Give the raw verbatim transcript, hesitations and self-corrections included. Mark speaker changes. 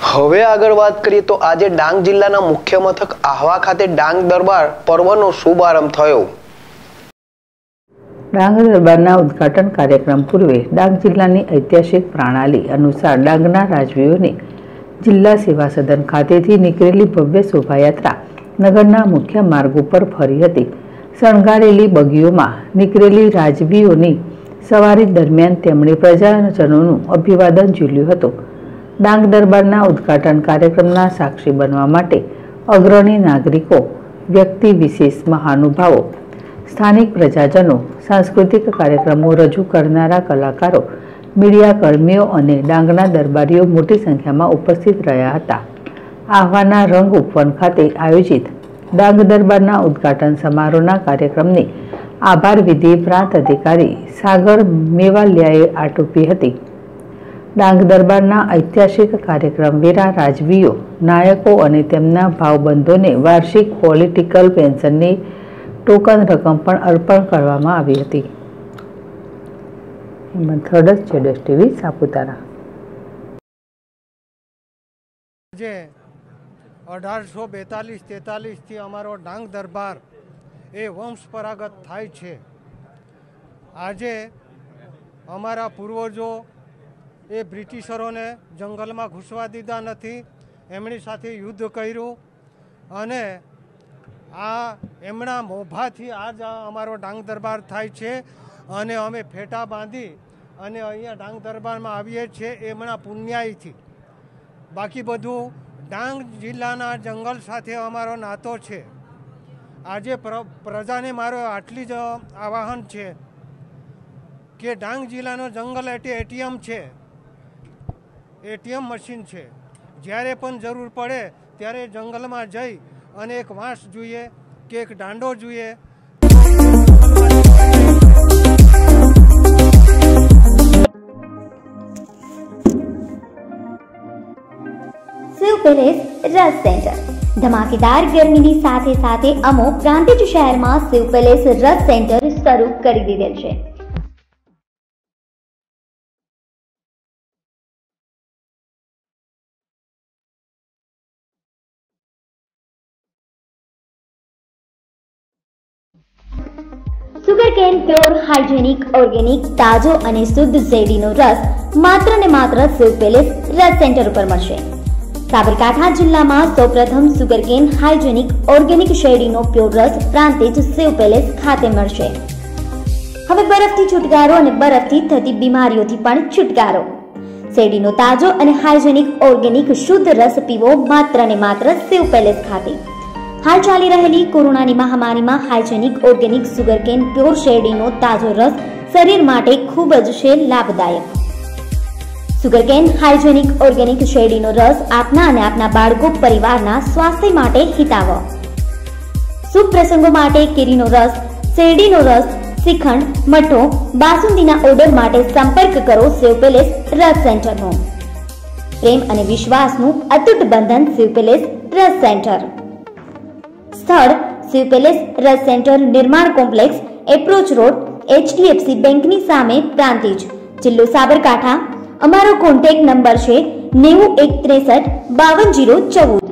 Speaker 1: હવે આગળ વાત કરીએ તો આજે ડાંગ જિલ્લાના મુખ્ય મથક આહવા ખાતે ડાંગ દરબાર પર્વનો શુભારંભ થયો।
Speaker 2: ડાંગ દરબારના ઉદ્ઘાટન કાર્યક્રમ પૂર્વે ડાંગ જિલ્લાની ઐતિહાસિક પ્રણાલી અનુસાર ડાંગના રાજવીઓની જિલ્લા સેવા સદન ખાતેથી નીકળેલી ભવ્ય શોભાયાત્રા નગરના મુખ્ય માર્ગ ઉપર ફરી હતી। શણગારેલી બગીઓમાં નીકળેલી રાજવીઓની સવારી દરમિયાન તેમણે પ્રજાજનોનું અભિવાદન ઝીલ્યું હતું। ડાંગ દરબારના ઉદ્ઘાટન કાર્યક્રમના સાક્ષી બનવા માટે અગ્રણી નાગરિકો, વ્યક્તિ વિશેષ, મહાનુભાવો, સ્થાનિક પ્રજાજનો, સાંસ્કૃતિક કાર્યક્રમો રજૂ કરનારા કલાકારો, મીડિયા કર્મીઓ અને ડાંગના દરબારીઓ મોટી સંખ્યામાં ઉપસ્થિત રહ્યા હતા। આહવાના રંગ ઉપવન ખાતે આયોજિત ડાંગ દરબારના ઉદ્ઘાટન સમારોહના કાર્યક્રમની આભાર વિધિ પ્રાંત અધિકારી સાગર મેવાલિયાએ આટોપી હતી। ડાંગ દરબારના ઐતિહાસિક કાર્યક્રમ વેરા રાજવીઓ, નાયકો અને તેમના ભાવબંધોને વાર્ષિક પોલિટિકલ પેન્શનની ટોકન રકમ પણ અર્પણ કરવામાં આવી હતી। હેમંત ખડસ, જેડેશ ટીવી, સાપુતારા।
Speaker 3: આજે અઢારસો બેતાલીસ તેતાલીસથી અમારો ડાંગ દરબાર એ વંશપરાગત થાય છે। આજે અમારા પૂર્વજો એ બ્રિટિશરોને જંગલમાં ઘૂસવા દીધા નથી, એમની સાથે યુદ્ધ કર્યું અને આ એમના મોભાથી આજ અમારો ડાંગ દરબાર થાય છે અને અમે ફેટા બાંધી અને અહીંયા ડાંગ દરબારમાં આવીએ છીએ એમના પુણ્યાયથી। બાકી બધું ડાંગ જિલ્લાના જંગલ સાથે અમારો નાતો છે। આજે પ્ર પ્રજાને મારો આટલી જ આવાહન છે કે ડાંગ જિલ્લાનો જંગલ એટલે એટીએમ છે, એટીએમ મશીન છે। જ્યારે પણ જરૂર પડે ત્યારે જંગલમાં જઈ અને એક વાંસ જોઈએ કે એક દાંડો જોઈએ।
Speaker 4: શિવ પેલેસ રસ સેન્ટર ધમાકેદાર ગરમીની સાથે સાથે અમો પ્રાંતિજ શહેરમાં શિવ પેલેસ રસ સેન્ટર શરૂ કરી દીધેલ છે। સુગરકેન પ્યોર હાઇજેનિક ઓર્ગેનિક તાજો અને શુદ્ધ શેરડીનો રસ માત્ર ને માત્ર શિવ પેલેસ રસ સેન્ટર ઉપર મળશે। સાબરકાંઠા જિલ્લામાં સૌપ્રથમ સુગરકેન હાઇજેનિક ઓર્ગેનિક શેરડીનો પ્યોર રસ પ્રાંતિજ શિવ પેલેસ ખાતે મળશે। હવે બરફથી છુટકારો અને બરફથી થતી બીમારીઓથી પણ છુટકારો। શેરડીનો તાજો અને હાઇજેનિક ઓર્ગેનિક શુદ્ધ રસ પીવો માત્ર ને માત્ર શિવ પેલેસ ખાતે। હાલ ચાલી રહેલી કોરોનાની મહામારીમાં હાઇજેનિક ઓર્ગેનિક સુગરકેન પ્યોર શેરડીનો તાજો રસ શરીર માટે ખૂબ જ છે લાભદાયક। સુગરકેન હાઇજેનિક ઓર્ગેનિક શેરડીનો રસ આપના અને આપના બાળકો પરિવારના સ્વાસ્થ્ય માટે હિતાવહ। શુભ પ્રસંગો માટે કેરીનો રસ, શેરડીનો રસ, શ્રીખંડ, મઠો, બાસુંદીના ઓર્ડર માટે સંપર્ક કરો શિવ પેલેસ રસ સેન્ટરનો। પ્રેમ અને વિશ્વાસનું અતૂટ બંધન શિવ પેલેસ રસ સેન્ટર। સ્થળ શિવ પેલેસ રસ સેન્ટર, નિર્માણ કોમ્પ્લેક્સ, એપ્રોચ રોડ, એચડીએફસી બેંકની સામે, પ્રાંતિજ, જિલ્લો સાબરકાંઠા। અમારો કોન્ટેક્ટ નંબર છે નેવું એક ત્રેસઠ બાવન જીરો ચૌદ।